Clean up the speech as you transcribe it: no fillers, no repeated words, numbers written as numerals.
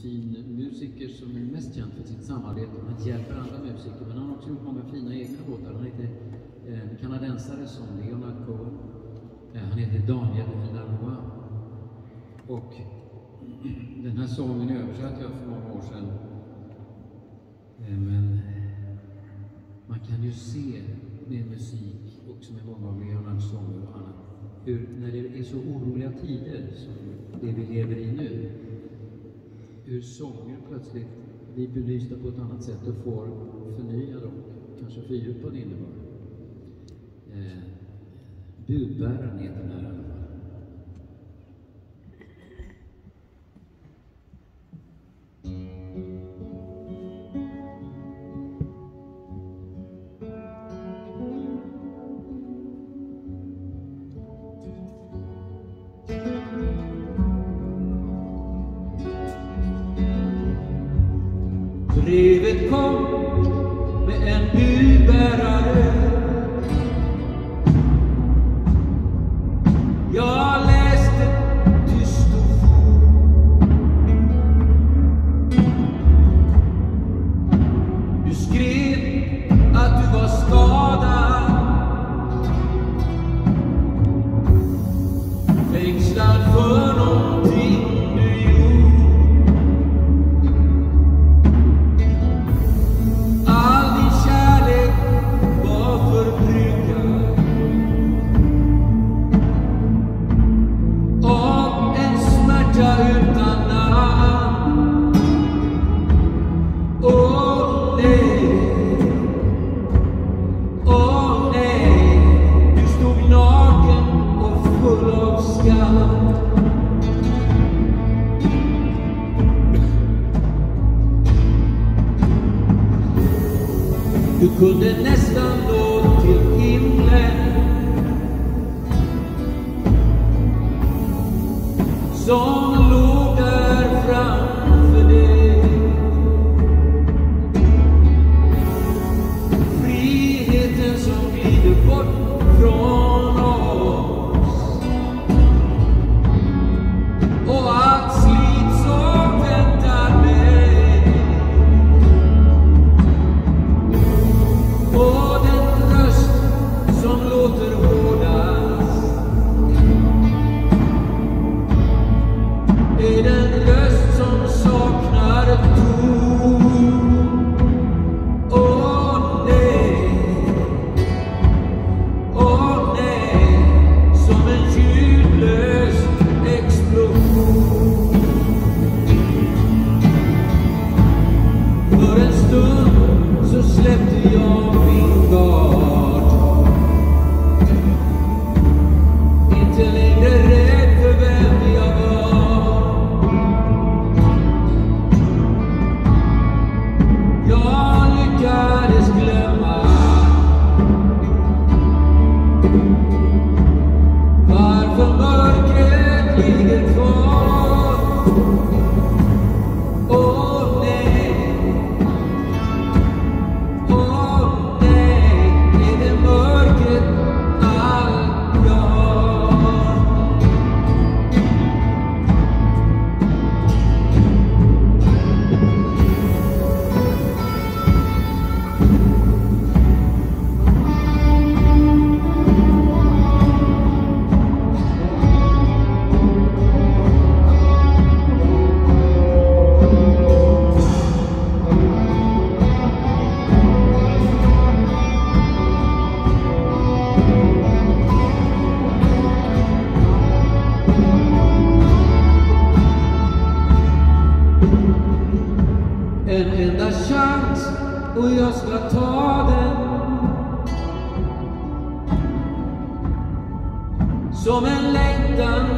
fin musiker som är mest känd för sitt samarbete. Han hjälper andra musiker, men han har också gjort många fina egna låtar. Han heter en kanadensare som Leonard Cohen. Han heter Daniel Lanois. Och den här sången översatte jag för många år sedan. Men man kan ju se med musik, också med många av Leonards sånger och annat, hur när det är så oroliga tider som det vi lever i nu, hur sånger plötsligt blir belysta på ett annat sätt och får förnyad och kanske fördjupad innebörd. Budbäraren heter den här i alla fall. Brevet kom med en budbärare. Jag läste tyst och for. Du skrev att du var skadad, fängslad för någonting du gjort. Du kunde nästan nå till himlen, som låg där framför dig. Friheten som glider bort från oss, och allt slit som väntar mig. Och den röst som låter hårdast är den röst som saknar ton. Åh nej, som en ljudlös explosion. För en stund så släppte jag min gard, inte längre rädd för vem jag var. Jag lyckades glömma varför mörkret ligger kvar. Åh nej, är det mörkret allt jag har? En enda chans och jag ska ta den, som en längtan